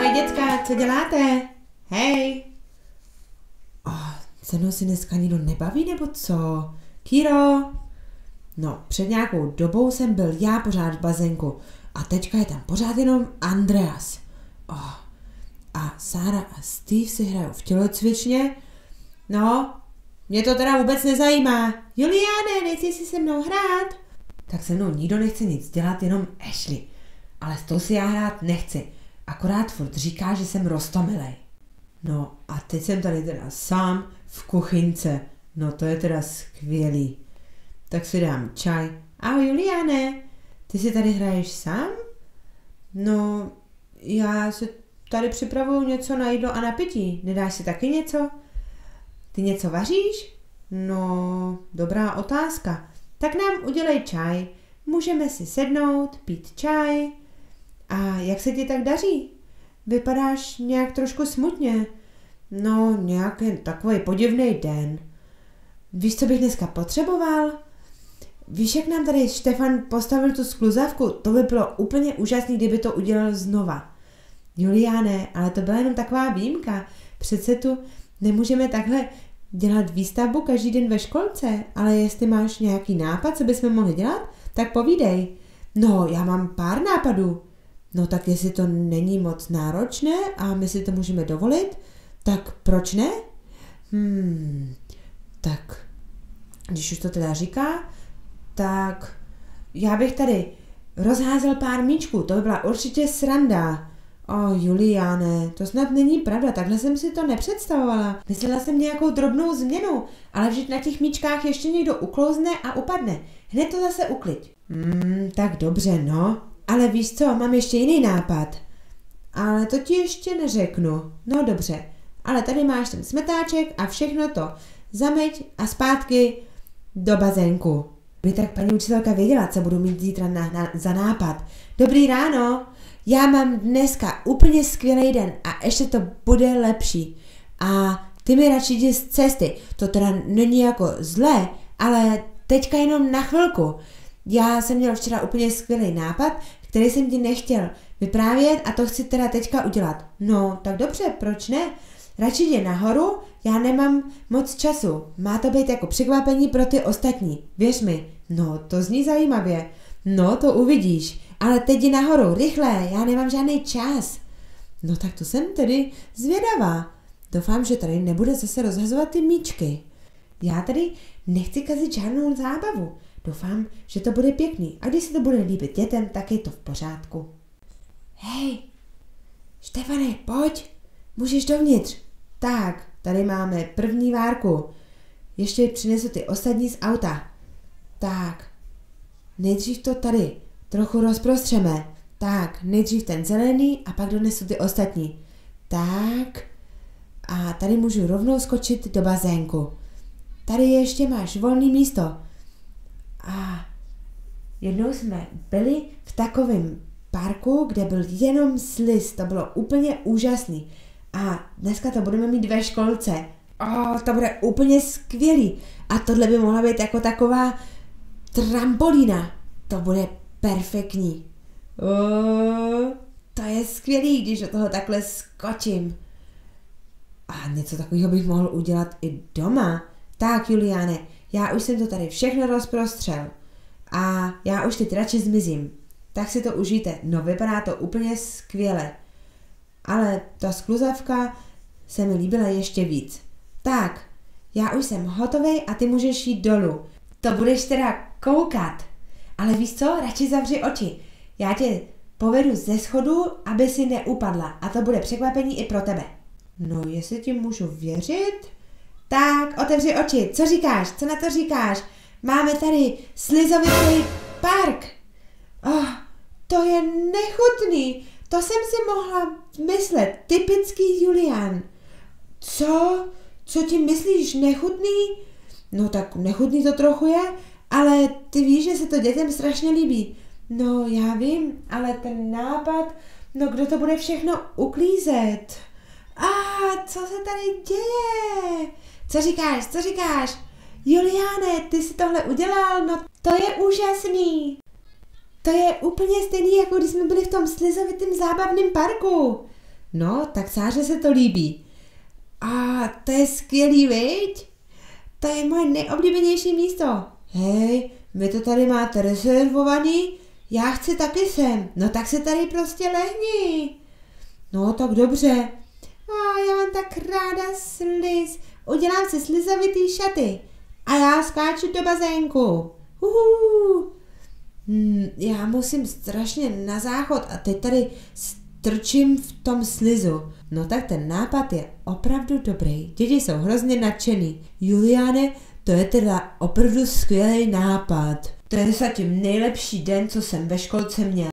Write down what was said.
Ahoj děcka, co děláte? Hej! Se mnou si dneska nikdo nebaví, nebo co? Kiro? No, před nějakou dobou jsem byl já pořád v bazénku a teďka je tam pořád jenom Andreas. A Sára a Steve si hrajou v tělocvičně. No, mě to teda vůbec nezajímá. Juliane, nechci si se mnou hrát? Tak se mnou nikdo nechce nic dělat, jenom Ashley. Ale s tou si já hrát nechci. Akorát furt říká, že jsem roztomilej. No a teď jsem tady teda sám v kuchynce. No to je teda skvělý. Tak si dám čaj. Ahoj Juliane, ty si tady hraješ sám? No, já si tady připravuju něco na jídlo a na pití. Nedáš si taky něco? Ty něco vaříš? No, dobrá otázka. Tak nám udělej čaj. Můžeme si sednout, pít čaj. A jak se ti tak daří? Vypadáš nějak trošku smutně. No, nějak jen takový podivný den. Víš, co bych dneska potřeboval? Víš, jak nám tady Štefan postavil tu skluzavku? To by bylo úplně úžasný, kdyby to udělal znova. Juliane, ale to byla jenom taková výjimka. Přece tu nemůžeme takhle dělat výstavbu každý den ve školce, ale jestli máš nějaký nápad, co bychom mohli dělat, tak povídej. No, já mám pár nápadů. No tak jestli to není moc náročné a my si to můžeme dovolit, tak proč ne? Tak, když už to teda říká, tak já bych tady rozházel pár míčků, to by byla určitě sranda. Juliane, to snad není pravda, takhle jsem si to nepředstavovala. Myslela jsem nějakou drobnou změnu, ale vždyť na těch míčkách ještě někdo uklouzne a upadne. Hned to zase ukliď. Tak dobře, no. Ale víš co, mám ještě jiný nápad. Ale to ti ještě neřeknu. No dobře, ale tady máš ten smetáček a všechno to zameď a zpátky do bazénku. By tak paní učitelka věděla, co budu mít zítra za nápad. Dobrý ráno, já mám dneska úplně skvělý den a ještě to bude lepší. A ty mi radši jdi z cesty. To teda není jako zlé, ale teďka jenom na chvilku. Já jsem měl včera úplně skvělý nápad, který jsem ti nechtěl vyprávět a to chci teda teďka udělat. No, tak dobře, proč ne? Radši jdi nahoru, já nemám moc času. Má to být jako překvapení pro ty ostatní, věř mi. No, to zní zajímavě. No, to uvidíš. Ale teď jdi nahoru, rychle, já nemám žádný čas. No tak to jsem tedy zvědavá. Doufám, že tady nebude zase rozhazovat ty míčky. Já tady nechci kazit žádnou zábavu. Doufám, že to bude pěkný a když se to bude líbit dětem, tak je to v pořádku. Hej, Štefane, pojď, můžeš dovnitř. Tak, tady máme první várku. Ještě přinesu ty ostatní z auta. Tak, nejdřív to tady trochu rozprostřeme. Tak, nejdřív ten zelený a pak donesu ty ostatní. Tak, a tady můžu rovnou skočit do bazénku. Tady ještě máš volný místo. A jednou jsme byli v takovém parku, kde byl jenom sliz, to bylo úplně úžasný. A dneska to budeme mít ve školce. To bude úplně skvělý. A tohle by mohla být jako taková trampolína. To bude perfektní. To je skvělý, když do toho takhle skočím. A něco takového bych mohl udělat i doma. Tak, Juliane, já už jsem to tady všechno rozprostřel. A já už teď radši zmizím. Tak si to užijte. No, vypadá to úplně skvěle. Ale ta skluzavka se mi líbila ještě víc. Tak, já už jsem hotovej a ty můžeš jít dolů. To budeš teda koukat. Ale víš co, radši zavři oči. Já tě povedu ze schodu, aby si neupadla. A to bude překvapení i pro tebe. No, jestli ti můžu věřit... Tak, otevři oči. Co říkáš? Co na to říkáš? Máme tady slizovitý park. To je nechutný. To jsem si mohla myslet. Typický Julian. Co? Co ti myslíš nechutný? No tak nechutný to trochu je, ale ty víš, že se to dětem strašně líbí. No já vím, ale ten nápad, no kdo to bude všechno uklízet? Co se tady děje? Co říkáš? Co říkáš? Juliane, ty jsi tohle udělal? No to je úžasný. To je úplně stejný, jako když jsme byli v tom slizovitém zábavném parku. No, tak Sáře se to líbí. A to je skvělý, viď? To je moje nejoblíbenější místo. Hej, vy to tady máte rezervovaný? Já chci taky sem. No tak se tady prostě lehni. No tak dobře. A já mám tak ráda sliz. Udělám si slizovitý šaty. A já skáču do bazénku. Já musím strašně na záchod a teď tady strčím v tom slizu. No tak ten nápad je opravdu dobrý. Děti jsou hrozně nadšený. Juliane, to je teda opravdu skvělý nápad. To je zatím nejlepší den, co jsem ve školce měl.